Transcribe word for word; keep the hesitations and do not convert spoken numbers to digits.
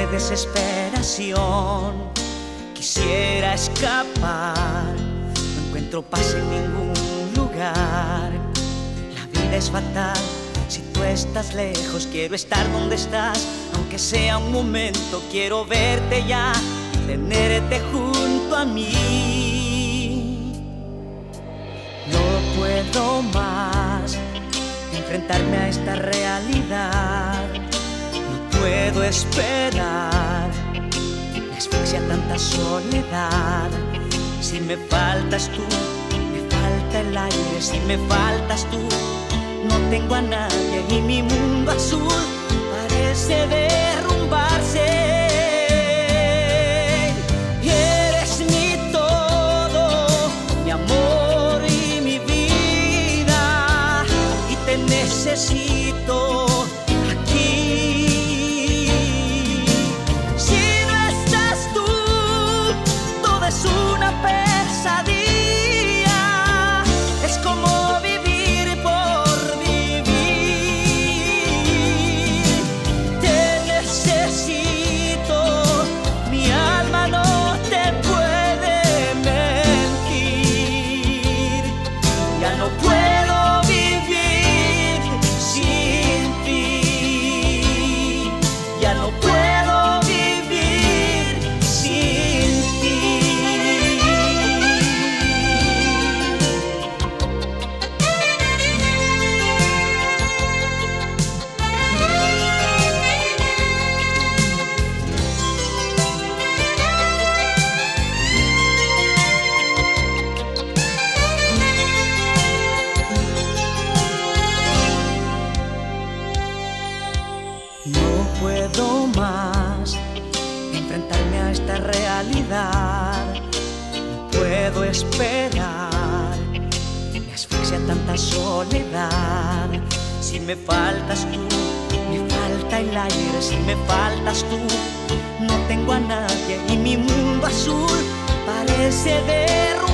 de desesperación. Quisiera escapar, no encuentro paz en ningún lugar. La vida es fatal si tú estás lejos. Quiero estar donde estás, aunque sea un momento. Quiero verte ya y tenerte junto a mí. No puedo más enfrentarme a esta realidad. No puedo esperar, me asfixia tanta soledad. Si me faltas tú, me falta el aire. Si me faltas tú, no tengo a nadie y mi mundo azul parece derrumbarse. Y eres mi todo, mi amor y mi vida, y te necesito aquí. Si no estás tú, todo es una pesadilla. Es como no puedo más enfrentarme a esta realidad. No puedo esperar, me asfixia tanta soledad. Si me faltas tú, me falta el aire. Si me faltas tú, no tengo a nadie y mi mundo azul parece derrumbarse.